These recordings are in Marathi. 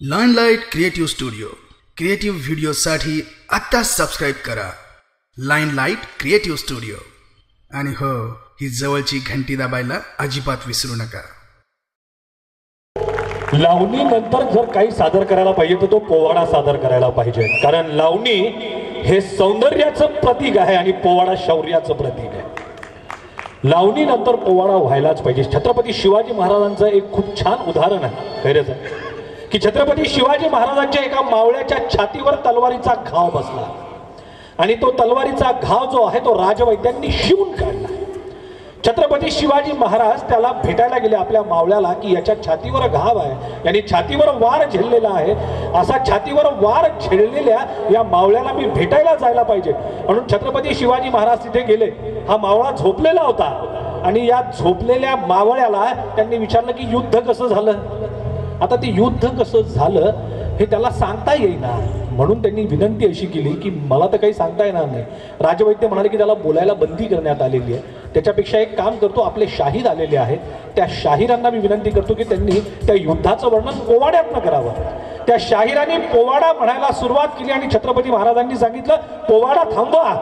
लाईनलाईट क्रिएटिव्ह स्टुडिओ क्रिएटिव्ह व्हिडिओसाठी आत्ता सबस्क्राईब करा. Linelight creative studio. आणि हो, ही जवळची घंटी दाबायला अजिबात विसरू नका. लावणी नंतर जर काही सादर करायला पाहिजे तर तो पोवाडा सादर करायला पाहिजे, कारण लावणी हे सौंदर्याचं प्रतीक आहे आणि पोवाडा शौर्याचं प्रतीक आहे. लावणी नंतर पोवाडा व्हायलाच पाहिजे. छत्रपती शिवाजी महाराजांचं एक खूप छान उदाहरण आहे खैरेचं, की छत्रपती शिवाजी महाराजांच्या एका मावळ्याच्या छातीवर तलवारीचा घाव बसला आणि तो तलवारीचा घाव जो आहे तो राजवैद्यांनी शिवून काढला. छत्रपती शिवाजी महाराज त्याला भेटायला गेले आपल्या मावळ्याला, की याच्या छातीवर घाव आहे, याने छातीवर वार झेललेला आहे, असा छातीवर वार झेललेल्या या मावळ्याला मी भेटायला जायला पाहिजे. म्हणून छत्रपती शिवाजी महाराज तिथे गेले. हा मावळा झोपलेला होता आणि या झोपलेल्या मावळ्याला त्यांनी विचारलं की युद्ध कसं झालं. आता ते युद्ध कसं झालं हे त्याला सांगता येईना, म्हणून त्यांनी विनंती अशी केली की मला तर काही सांगता येणार नाही. राजवैद्य म्हणाले की त्याला बोलायला बंदी करण्यात आलेली आहे, त्याच्यापेक्षा एक काम करतो, आपले शाहीर आलेले आहेत, त्या शाहिरांना मी विनंती करतो की त्यांनी त्या युद्धाचं वर्णन पोवाड्यातनं करावं. त्या शाहिरांनी पोवाडा म्हणायला सुरुवात केली आणि छत्रपती महाराजांनी सांगितलं पोवाडा थांबवा,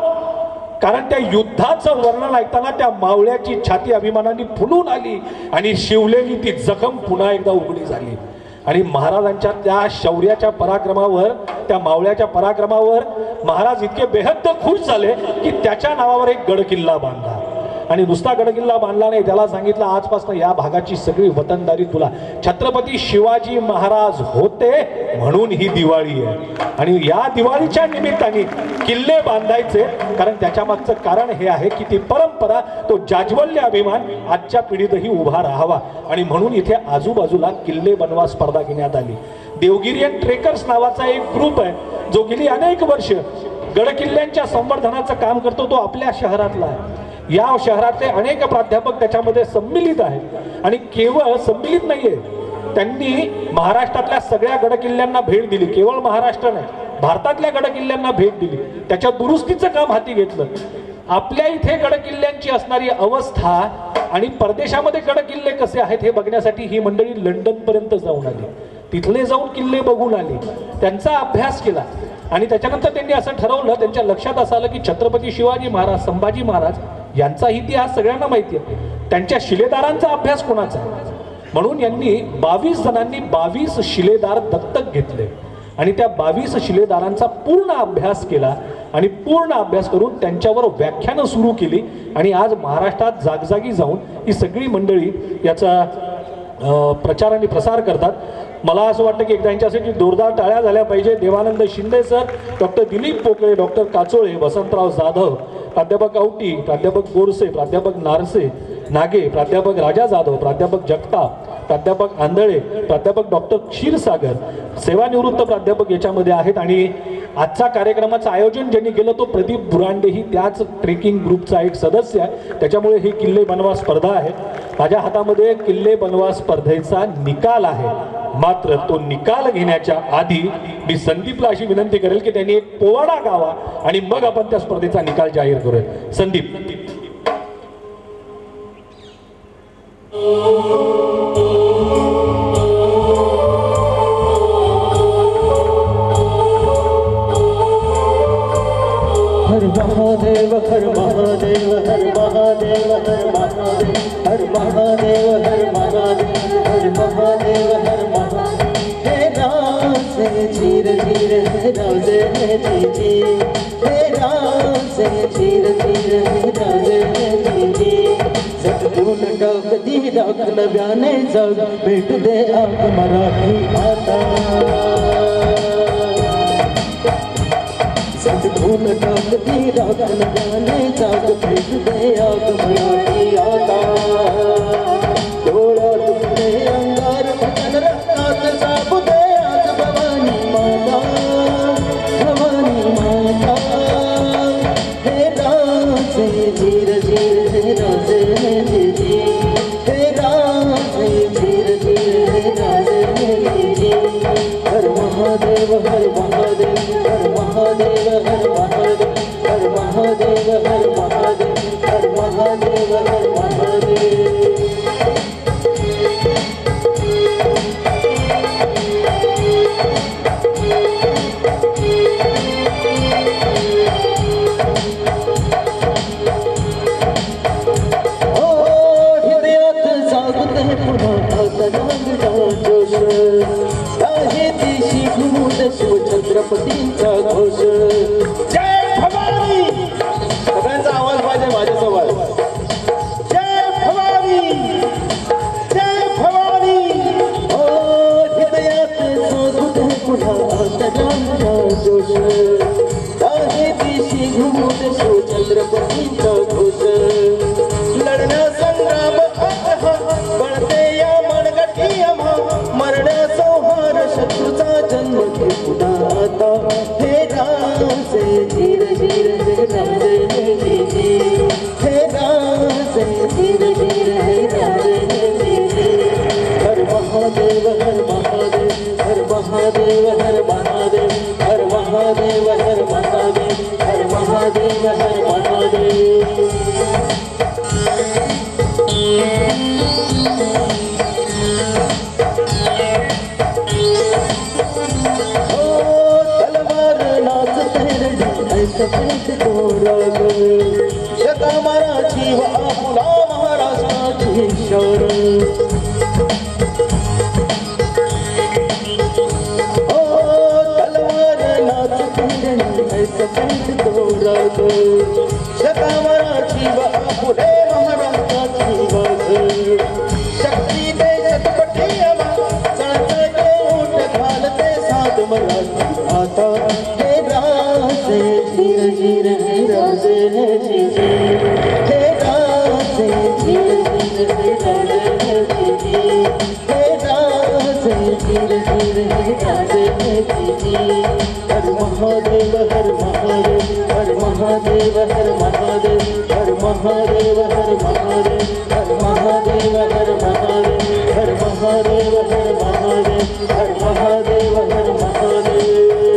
कारण त्या युद्धाचं वर्णन ऐकताना त्या मावळ्याची छाती अभिमानाने फुलून आली आणि शिवलेली ती जखम पुन्हा एकदा उघडी झाली. आणि महाराजांच्या त्या शौर्याच्या पराक्रमावर, त्या मावळ्याच्या पराक्रमावर महाराज इतके बेहद्द खुश झाले की त्याच्या नावावर एक गडकिल्ला बांधला. आणि नुसता गडकिल्ला बांधला नाही, त्याला सांगितलं आजपासून या भागाची सगळी वतनदारी तुला. छत्रपती शिवाजी महाराज होते म्हणून ही दिवाळी आहे आणि या दिवाळीच्या निमित्ताने किल्ले बांधायचे, कारण त्याच्या मागचं कारण हे आहे की ती परंपरा, तो जाज्वल्य अभिमान आजच्या पिढीतही उभा राहावा. आणि म्हणून इथे आजूबाजूला किल्ले बनवा स्पर्धा घेण्यात आली. देवगिरियन ट्रेकर्स नावाचा एक ग्रुप आहे जो गेली अनेक वर्ष गडकिल्ल्यांच्या संवर्धनाचं काम करतो. तो आपल्या शहरातला आहे. या शहरातले अनेक प्राध्यापक त्याच्यामध्ये सम्मिलित आहेत आणि केवळ सम्मिलित नाहीये, त्यांनी महाराष्ट्रातल्या सगळ्या गडकिल्ल्यांना भेट दिली. केवळ महाराष्ट्र नाही, भारतातल्या गडकिल्ल्यांना भेट दिली, त्याच्या दुरुस्तीचं काम हाती घेतलं. आपल्या इथे गडकिल्ल्यांची असणारी अवस्था आणि परदेशामध्ये गडकिल्ले कसे आहेत हे बघण्यासाठी ही मंडळी लंडन पर्यंत जाऊन आली, तिथले जाऊन किल्ले बघून आली, त्यांचा अभ्यास केला. आणि त्याच्यानंतर त्यांनी असं ठरवलं, त्यांच्या लक्षात असं आलं की छत्रपती शिवाजी महाराज, संभाजी महाराज यांचा इतिहास सगळ्यांना माहिती आहे, त्यांच्या शिलेदारांचा अभ्यास कोणाचा आहे. म्हणून यांनी 22 जणांनी 22 शिलेदार दत्तक घेतले आणि त्या 22 शिलेदारांचा पूर्ण अभ्यास केला आणि पूर्ण अभ्यास करून त्यांच्यावर व्याख्यानं सुरू केली. आणि आज महाराष्ट्रात जागजागी जाऊन ही सगळी मंडळी याचा प्रचार आणि प्रसार करतात. मला असं वाटतं की एकदा यांच्यासाठी जोरदार टाळ्या झाल्या पाहिजे. Devanand Shinde sir, doctor Dilip Pokale, doctor Kachole, Vasantrao Jadhav, प्राध्यापक औटी, प्राध्यापक बोरसे, प्राध्यापक नारसे नागे, प्राध्यापक राजा जाधव, प्राध्यापक जगताप, प्राध्यापक आंधळे, प्राध्यापक डॉक्टर क्षीरसागर, सेवानिवृत्त प्राध्यापक याच्यामध्ये आहेत. आणि आजचा कार्यक्रमाचं आयोजन ज्यांनी केलं तो प्रदीप बुरांडे ही त्याच ट्रेकिंग ग्रुपचा एक सदस्य आहे. त्याच्यामुळे ही किल्ले बनवा स्पर्धा आहे. माझ्या हातामध्ये किल्ले बनवा स्पर्धेचा निकाल आहे, मात्र तो निकाल घेण्याच्या आधी मी संदीपला अशी विनंती करेल की त्यांनी एक पोवाडा गावा आणि मग आपण त्या स्पर्धेचा निकाल जाहीर करूया. संदीप. हर महादेव हर महादेव हर महादेव हर महादेव हर महादेव हर महादेव हर महादेव हर महादेव. हे राम से चीर चीर हे राजे हे जी, हे राम से चीर चीर हे राजे हे जी. सतगुण डाक दी डाक नव्याने जग भेट दे आप मराठी आता. सतगुण डाक दी डाक नव्याने जग भेट दे आप मराठी आता. डोळ्यात तुझे अंगार भजन रत्नात साबू दे आज भवानी माता, भवानी माता. हे राम से धीर धीर हे राजे हे जी, हे राम से धीर धीर हे राजे हे जी. हर महादेव हर महादेव हर महादेव हर महादेव हर महादेव हर महादेव हर महादेव हर महादेव. छत्रपतींचा घोष जय भवानी सगळ्यांचा आवाज पाहिजे माझ्यासोबत जय भवानी जय भवानी ओ हृदयात जागृत पुन्हा तनाचा जोश आहे दिशी घुमत छत्रपतींचा घोष लढण्या संग्राम बळते या मनगटी आम्हा मरण्या संहार शत्रूचा जन्म पुन्हा आता हे राजे धीर धीर हे राजे हे राजे धीर धीर हे राजे हर महादेव हर महादेव हर महादेव हर महादेव हर महादेव हर महादेव हर महादेव हर महादेव सफेद दोराग शका मराठी व आपुला महाराष्ट्राची शौर ओ तलवार नाच फिरणी सफेद दोराग शका मराठी व आपुले महाराष्ट्राची वाघ शक्ती दे शतपटी आवा चळचळते ऊट घालते साध मराठी आता हे राजे धीर धीर हे राजे हे राजे धीर धीर हे राजे हे राजे धीर धीर हे राजे हर महादेव हर महादेव हर महादेव हर महादेव हर महादेव हर महादेव हर महादेव हर महादेव हर महादेव हर महादेव हर महादेव हर महादेव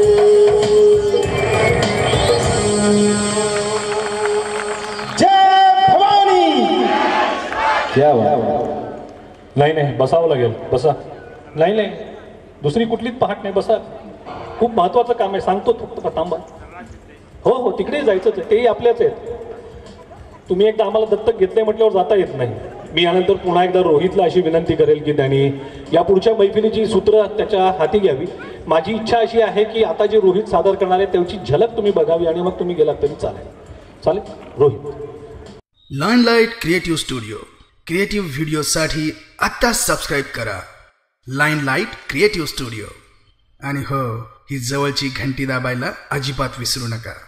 क्या नाही नाही बसावं लागेल बसा नाही नाही दुसरी कुठलीच पहाट नाही बसा खूप महत्वाचं काम आहे सांगतो फक्त थांबा हो हो तिकडे जायचंच आहे तेही आपल्याच आहेत तुम्ही एकदा आम्हाला दत्तक घेतलंय म्हटल्यावर जाता येत नाही मी यानंतर पुन्हा एकदा रोहितला अशी विनंती करेल की त्यांनी या पुढच्या मैफिलीची सूत्र त्याच्या हाती घ्यावी माझी इच्छा अशी आहे की आता जे रोहित सादर करणार आहे त्याची झलक तुम्ही बघावी आणि मग तुम्ही गेलात तरी चालेल चालेल Rohit Linelight creative studio creative व्हिडिओसाठी आत्ताच सबस्क्राईब करा लाईनलाईट क्रिएटिव्ह स्टुडिओ आणि हो ही जवळची घंटी दाबायला अजिबात विसरू नका.